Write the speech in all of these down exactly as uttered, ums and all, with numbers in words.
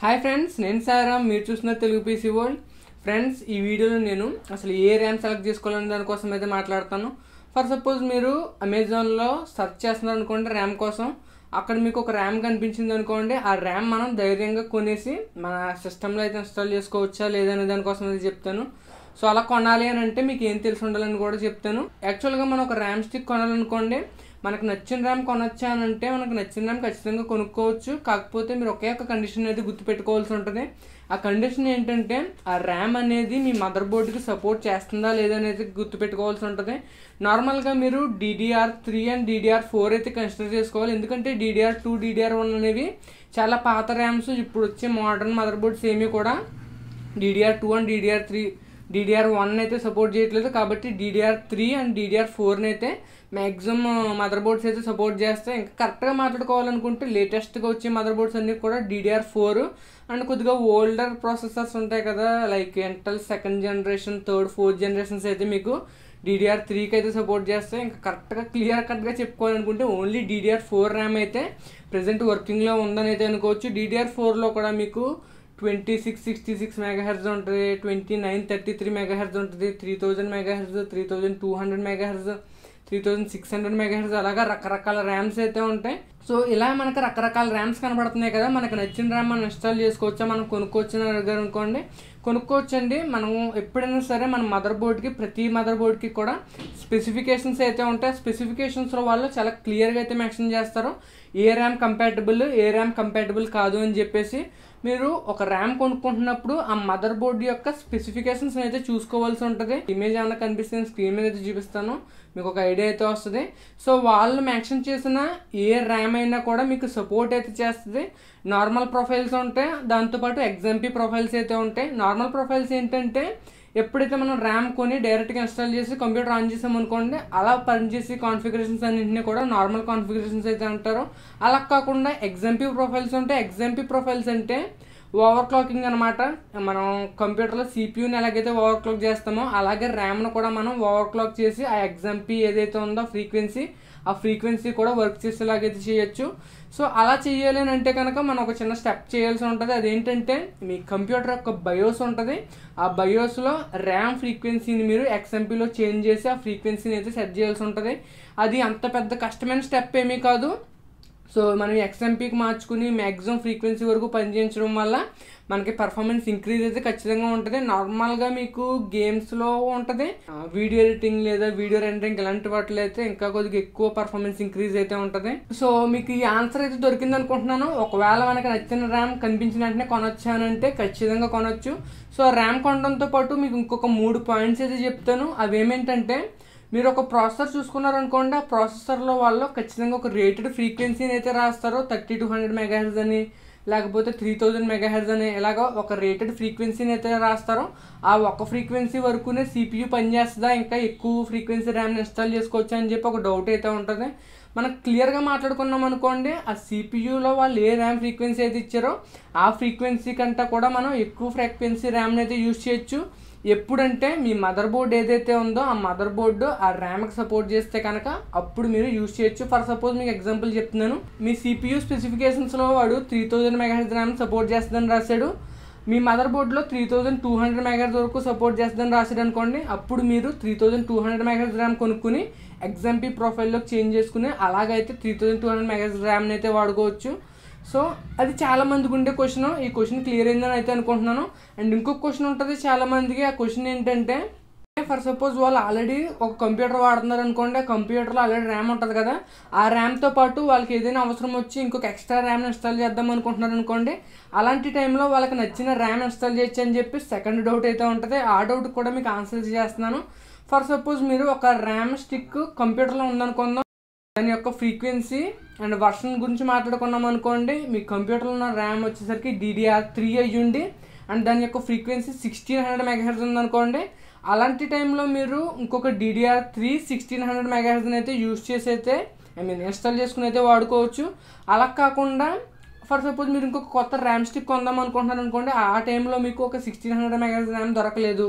Hi friends, నేను సారాం. మీరు చూస్తున్న తెలుగు పీసీ వరల్డ్. ఫ్రెండ్స్, ఈ వీడియోలో నేను అసలు ఏ ర్యామ్ సెలెక్ట్ చేసుకోవాలని దానికోసం అయితే మాట్లాడతాను. ఫర్ సపోజ్ మీరు అమెజాన్లో సెర్చ్ చేస్తున్నారు అనుకోండి ర్యామ్ కోసం. అక్కడ మీకు ఒక ర్యామ్ కనిపించింది అనుకోండి. ఆ ర్యామ్ మనం ధైర్యంగా కొనేసి మన సిస్టంలో అయితే ఇన్స్టాల్ చేసుకోవచ్చా లేదనే దానికోసం అయితే చెప్తాను. సో అలా కొనాలి అని అంటే మీకు ఏం తెలిసి ఉండాలని కూడా చెప్తాను. యాక్చువల్గా మనం ఒక ర్యామ్ స్టిక్ కొనాలనుకోండి, మనకు నచ్చిన ర్యామ్ కొనొచ్చా అని అంటే మనకు నచ్చిన ర్యామ్ ఖచ్చితంగా కొనుక్కోవచ్చు. కాకపోతే మీరు ఒకే ఒక కండిషన్ అయితే గుర్తుపెట్టుకోవాల్సి ఉంటుంది. ఆ కండిషన్ ఏంటంటే ఆ ర్యామ్ అనేది మీ మదర్ బోర్డ్కి సపోర్ట్ చేస్తుందా లేదా అనేది గుర్తుపెట్టుకోవాల్సి ఉంటుంది. నార్మల్గా మీరు DDR three and DDR four అయితే కన్సిడర్ చేసుకోవాలి. ఎందుకంటే డీడీఆర్ టూ డీడీఆర్ వన్ అనేవి చాలా పాత ర్యామ్స్. ఇప్పుడు వచ్చే మోడర్న్ మదర్ బోర్డ్స్ ఏమీ కూడా DDR two and DDR three DDR one అయితే సపోర్ట్ చేయట్లేదు. కాబట్టి డీడీఆర్ త్రీ అండ్ డీడీఆర్ ఫోర్ని అయితే మ్యాక్సిమం మదర్ బోర్డ్స్ అయితే సపోర్ట్ చేస్తాయి. ఇంకా కరెక్ట్గా మాట్లాడుకోవాలనుకుంటే లేటెస్ట్గా వచ్చే మదర్ బోర్డ్స్ అన్నీ కూడా డీడీఆర్ ఫోర్ అండ్ కొద్దిగా ఓల్డర్ ప్రాసెసర్స్ ఉంటాయి కదా, like Intel second generation, third, fourth generations అయితే మీకు డీడీఆర్ త్రీకి అయితే సపోర్ట్ చేస్తాయి. ఇంకా కరెక్ట్గా క్లియర్ కట్గా చెప్పుకోవాలనుకుంటే ఓన్లీ డీడీఆర్ ఫోర్ ర్యామ్ అయితే ప్రజెంట్ వర్కింగ్లో ఉందని అయితే అనుకోవచ్చు. డీడీఆర్ ఫోర్లో కూడా మీకు twenty six sixty six megahertz ఉంటుంది, twenty nine thirty three megahertz ఉంటుంది, three thousand megahertz, three thousand two hundred megahertz, three thousand six hundred megahertz, అలాగా రకరకాల ర్యామ్స్ అయితే ఉంటాయి. సో ఇలా మనకు రకరకాల ర్యామ్స్ కనబడుతున్నాయి కదా, మనకు నచ్చిన ర్యామ్ మనం ఇన్స్టాల్ చేసుకోవచ్చా, మనం కొనుక్కోవచ్చు అని అనుకోండి. కొనుక్కోవచ్చండి. మనం ఎప్పుడైనా సరే మన మదర్ బోర్డ్కి ప్రతి మదర్ బోర్డ్కి కూడా స్పెసిఫికేషన్స్ అయితే ఉంటాయి. స్పెసిఫికేషన్స్లో వాళ్ళు చాలా క్లియర్గా అయితే మెన్షన్ చేస్తారు ఏ ర్యామ్ కంపాటబుల్, ఏ ర్యామ్ కంపాటబుల్ కాదు అని చెప్పేసి. మీరు ఒక ర్యామ్ కొనుక్కుంటున్నప్పుడు ఆ మదర్ బోర్డ్ యొక్క స్పెసిఫికేషన్స్ అయితే చూసుకోవాల్సి ఉంటుంది. ఇమేజ్ ఏమైనా కనిపిస్తే స్క్రీన్ మీద అయితే చూపిస్తాను, మీకు ఒక ఐడియా అయితే వస్తుంది. సో వాళ్ళు మెన్షన్ చేసిన ఏ ర్యామ్ అయినా కూడా మీకు సపోర్ట్ అయితే చేస్తుంది. నార్మల్ ప్రొఫైల్స్ ఉంటాయి, దాంతోపాటు ఎగ్జాంపీ ప్రొఫైల్స్ అయితే ఉంటాయి. నార్మల్ ప్రొఫైల్స్ ఏంటంటే ఎప్పుడైతే మనం ర్యామ్ కొని డైరెక్ట్గా ఇన్స్టాల్ చేసి కంప్యూటర్ ఆన్ చేసామనుకోండి, అలా పనిచేసి కాన్ఫిగరేషన్స్ అన్నింటినీ కూడా నార్మల్ కాన్ఫిగరేషన్స్ అయితే అంటారు. అలా కాకుండా ఎగ్జాంపీ ప్రొఫైల్స్ ఉంటాయి. ఎగ్జాంపీ ప్రొఫైల్స్ అంటే ఓవర్ క్లాకింగ్ అనమాట. మనం కంప్యూటర్లో సిపియూని ఎలాగైతే ఓవర్ క్లాక్ చేస్తామో అలాగే ర్యామ్ను కూడా మనం ఓవర్ క్లాక్ చేసి ఆ ఎగ్జాంపీ ఏదైతే ఉందో ఫ్రీక్వెన్సీ, ఆ ఫ్రీక్వెన్సీ కూడా వర్క్ చేసేలాగైతే చేయొచ్చు. సో అలా చేయాలి అని అంటే కనుక మనం ఒక చిన్న స్టెప్ చేయాల్సి ఉంటుంది. అదేంటంటే మీ కంప్యూటర్ యొక్క బయోస్ ఉంటుంది. ఆ బయోస్లో ర్యామ్ ఫ్రీక్వెన్సీని మీరు ఎక్స్ఎంపీలో చేంజ్ చేసి ఆ ఫ్రీక్వెన్సీని అయితే సెట్ చేయాల్సి ఉంటుంది. అది అంత పెద్ద కష్టమైన స్టెప్ ఏమీ కాదు. సో మనం ఎక్స్ఎంపీకి మార్చుకుని మ్యాక్సిమం ఫ్రీక్వెన్సీ వరకు పనిచేయించడం వల్ల మనకి పర్ఫార్మెన్స్ ఇంక్రీజ్ అయితే ఖచ్చితంగా ఉంటుంది. నార్మల్గా మీకు గేమ్స్లో ఉంటుంది, వీడియో ఎడిటింగ్ లేదా వీడియో రెండరింగ్ ఇలాంటి వాటిలో అయితే ఇంకా కొద్దిగా ఎక్కువ పర్ఫార్మెన్స్ ఇంక్రీజ్ అయితే ఉంటుంది. సో మీకు ఈ ఆన్సర్ అయితే దొరికింది అనుకుంటున్నాను. ఒకవేళ మనకి నచ్చిన ర్యామ్ కనిపించిన వెంటనే కొనొచ్చానంటే ఖచ్చితంగా కొనొచ్చు. సో ర్యామ్ కొనడంతో పాటు మీకు ఇంకొక మూడు పాయింట్స్ అయితే చెప్తాను. అవి ఏమేంటంటే, మీరు ఒక ప్రాసెసర్ చూసుకున్నారనుకోండి, ఆ ప్రాసెసర్లో వాళ్ళు ఖచ్చితంగా ఒక రేటెడ్ ఫ్రీక్వెన్సీని అయితే రాస్తారు. Thirty two hundred megahertz అని, లేకపోతే త్రీ థౌజండ్ మెగా హెర్జ్ అని, ఇలాగ ఒక రేటెడ్ ఫ్రీక్వెన్సీని అయితే రాస్తారు. ఆ ఒక్క ఫ్రీక్వెన్సీ వరకునే సిపియూ పనిచేస్తుందా, ఇంకా ఎక్కువ ఫ్రీక్వెన్సీ ర్యామ్ని ఇన్స్టాల్ చేసుకోవచ్చా అని చెప్పి ఒక డౌట్ అయితే ఉంటుంది. మనం క్లియర్గా మాట్లాడుకున్నాం అనుకోండి, ఆ సిపియూలో వాళ్ళు ఏ ర్యామ్ ఫ్రీక్వెన్సీ అయితే ఇచ్చారో ఆ ఫ్రీక్వెన్సీ కంటే కూడా మనం ఎక్కువ ఫ్రీక్వెన్సీ ర్యామ్ని అయితే యూజ్ చేయొచ్చు. ఎప్పుడంటే మీ మదర్ బోర్డ్ ఏదైతే ఉందో ఆ మదర్ బోర్డు ఆ ర్యామ్కి సపోర్ట్ చేస్తే కనుక అప్పుడు మీరు యూజ్ చేయొచ్చు. ఫర్ సపోజ్ మీకు ఎగ్జాంపుల్ చెప్తున్నాను. మీ సిపియూ స్పెసిఫికేషన్స్లో వాడు three thousand megahertz RAM support చేస్తుందని రాశాడు. మీ మదర్ బోర్డ్లో three thousand two hundred megahertz వరకు సపోర్ట్ చేస్తుందని రాశాడు అనుకోండి. అప్పుడు మీరు three thousand two hundred megahertz RAM కొనుక్కుని ఎగ్జాంపీ ప్రొఫైల్లోకి చేంజ్ చేసుకుని అలాగైతే three thousand two hundred megahertz ర్యామ్ని అయితే వాడుకోవచ్చు. సో అది చాలా మందికి ఉండే క్వశ్చన్. ఈ క్వశ్చన్ క్లియర్ అయిందని అయితే అనుకుంటున్నాను. అండ్ ఇంకొక క్వశ్చన్ ఉంటుంది చాలా మందికి. ఆ క్వశ్చన్ ఏంటంటే, ఫర్ సపోజ్ వాళ్ళు ఆల్రెడీ ఒక కంప్యూటర్ వాడుతున్నారు అనుకోండి. ఆ కంప్యూటర్లో ఆల్రెడీ ర్యామ్ ఉంటుంది కదా, ఆ ర్యామ్తో పాటు వాళ్ళకి ఏదైనా అవసరం వచ్చి ఇంకొక ఎక్స్ట్రా ర్యామ్ని ఇన్స్టాల్ చేద్దాం అనుకుంటున్నారు అనుకోండి. అలాంటి టైంలో వాళ్ళకి నచ్చిన ర్యామ్ ఇన్స్టాల్ చేయొచ్చు అని చెప్పి సెకండ్ డౌట్ అయితే ఉంటుంది. ఆ డౌట్ కూడా మీకు ఆన్సర్ చేస్తున్నాను. ఫర్ సపోజ్ మీరు ఒక ర్యామ్ స్టిక్ కంప్యూటర్లో ఉందనుకుందాం, దాని యొక్క ఫ్రీక్వెన్సీ అండ్ వర్షన్ గురించి మాట్లాడుకున్నాం అనుకోండి. మీ కంప్యూటర్లో ఉన్న ర్యామ్ వచ్చేసరికి డీడీఆర్ త్రీ అయ్యుండి అండ్ దాని యొక్క ఫ్రీక్వెన్సీ సిక్స్టీన్ హండ్రెడ్ మెగాహెర్జ్ ఉందనుకోండి. అలాంటి టైంలో మీరు ఇంకొక డీడీఆర్ త్రీ సిక్స్టీన్ హండ్రెడ్ మెగాహెర్జ్ని అయితే యూజ్ చేసి అయితే ఐ మీన్ ఇన్స్టాల్ చేసుకుని అయితే వాడుకోవచ్చు. అలా కాకుండా ఫర్ సపోజ్ మీరు ఇంకొక కొత్త ర్యామ్ స్టిక్ కొందాం అనుకుంటున్నారు అనుకోండి. ఆ టైంలో మీకు ఒక సిక్స్టీన్ హండ్రెడ్ మెగాహెర్జ్ ర్యామ్ దొరకలేదు.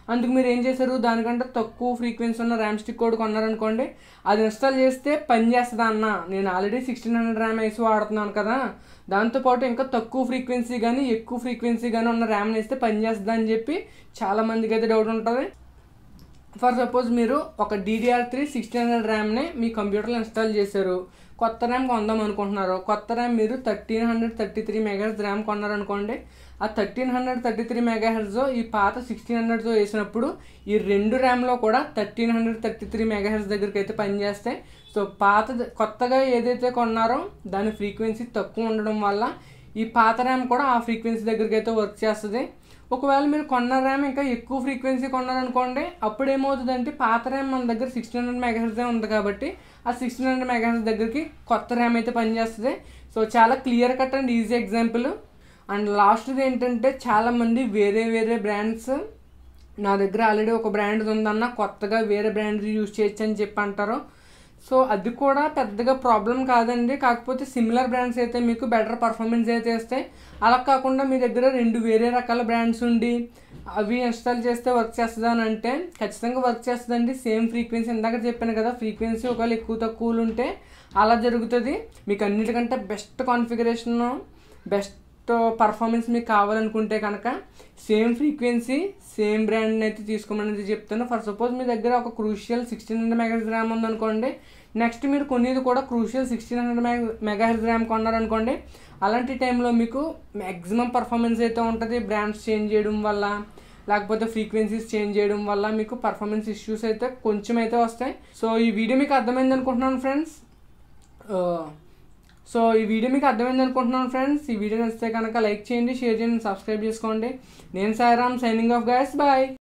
అందుకు మీరు ఏం చేశారు, దానికంటే తక్కువ ఫ్రీక్వెన్సీ ఉన్న ర్యామ్ స్టిక్ కోడ్ కొన్నారనుకోండి, అది ఇన్స్టాల్ చేస్తే పని చేస్తుందా అన్న, నేను ఆల్రెడీ సిక్స్టీన్ హండ్రెడ్ ర్యామ్ వేసి వాడుతున్నాను కదా, దాంతోపాటు ఇంకా తక్కువ ఫ్రీక్వెన్సీ కానీ ఎక్కువ ఫ్రీక్వెన్సీ కానీ ఉన్న ర్యామ్ని వేస్తే పని చేస్తుందా అని చెప్పి చాలామందికి అయితే డౌట్ ఉంటుంది. ఫర్ సపోజ్ మీరు ఒక డీడీఆర్ త్రీ సిక్స్టీన్ హండ్రెడ్ ర్యామ్ని మీ కంప్యూటర్లో ఇన్స్టాల్ చేశారు, కొత్త ర్యామ్ కొందాం అనుకుంటున్నారు. కొత్త ర్యామ్ మీరు thirteen hundred thirty three megahertz RAM కొన్నారనుకోండి, ఆ thirteen hundred thirty three megahertz ఈ పాత సిక్స్టీన్ హండ్రెడ్తో వేసినప్పుడు ఈ రెండు ర్యామ్లో కూడా thirteen hundred thirty three megahertz దగ్గరికి అయితే పనిచేస్తాయి. సో పాత కొత్తగా ఏదైతే కొన్నారో దాని ఫ్రీక్వెన్సీ తక్కువ ఉండడం వల్ల ఈ పాత ర్యామ్ కూడా ఆ ఫ్రీక్వెన్సీ దగ్గరికి అయితే వర్క్ చేస్తుంది. ఒకవేళ మీరు కొన్న ర్యామ్ ఇంకా ఎక్కువ ఫ్రీక్వెన్సీ కొన్నారనుకోండి, అప్పుడు ఏమవుతుందంటే పాత ర్యామ్ మన దగ్గర సిక్స్టీన్ హండ్రెడ్ మెగాహెర్ట్జే ఉంది కాబట్టి ఆ సిక్స్టీన్ హండ్రెడ్ మెగాహెర్ట్జ్ దగ్గరికి కొత్త ర్యామ్ అయితే పనిచేస్తుంది. సో చాలా clear cut and easy example. And లాస్ట్ది ఏంటంటే చాలామంది వేరే వేరే బ్రాండ్స్, నా దగ్గర ఆల్రెడీ ఒక బ్రాండ్ ఉందన్న కొత్తగా వేరే బ్రాండ్ యూజ్ చేయొచ్చు అని చెప్పి అంటారు. సో అది కూడా పెద్దగా ప్రాబ్లం కాదండి, కాకపోతే సిమిలర్ బ్రాండ్స్ అయితే మీకు బెటర్ పర్ఫార్మెన్స్ అయితే ఇస్తాయి. అలా కాకుండా మీ దగ్గర రెండు వేరే రకాల బ్రాండ్స్ ఉండి అవి ఇన్స్టాల్ చేస్తే వర్క్ చేస్తుందా అని అంటే ఖచ్చితంగా వర్క్ చేస్తుందండి. సేమ్ ఫ్రీక్వెన్సీ ఇందాక చెప్పాను కదా, ఫ్రీక్వెన్సీ ఒకవేళ ఎక్కువ తక్కువలు ఉంటే అలా జరుగుతుంది. మీకు అన్నిటికంటే బెస్ట్ కాన్ఫిగరేషన్ బెస్ట్ పర్ఫార్మెన్స్ మీకు కావాలనుకుంటే కనుక సేమ్ ఫ్రీక్వెన్సీ సేమ్ బ్రాండ్ని అయితే తీసుకోమనేది చెప్తాను. ఫర్ సపోజ్ మీ దగ్గర ఒక Crucial sixteen hundred megahertz RAM ఉందనుకోండి, నెక్స్ట్ మీరు కొనేది కూడా Crucial sixteen hundred mega megahertz RAM కొన్నారనుకోండి, అలాంటి టైంలో మీకు మ్యాక్సిమం పర్ఫార్మెన్స్ అయితే ఉంటుంది. బ్రాండ్స్ చేంజ్ చేయడం వల్ల లేకపోతే ఫ్రీక్వెన్సీస్ చేంజ్ చేయడం వల్ల మీకు పర్ఫార్మెన్స్ ఇష్యూస్ అయితే కొంచెం అయితే వస్తాయి. సో ఈ వీడియో మీకు అర్థమైంది అనుకుంటున్నాను ఫ్రెండ్స్. సో ఈ వీడియో మీకు అర్థమైంది అనుకుంటున్నాను ఫ్రెండ్స్. ఈ వీడియో నచ్చితే కనుక లైక్ చేయండి, షేర్ చేయండి, సబ్స్క్రైబ్ చేసుకోండి. నేను Sairam, signing off guys, bye.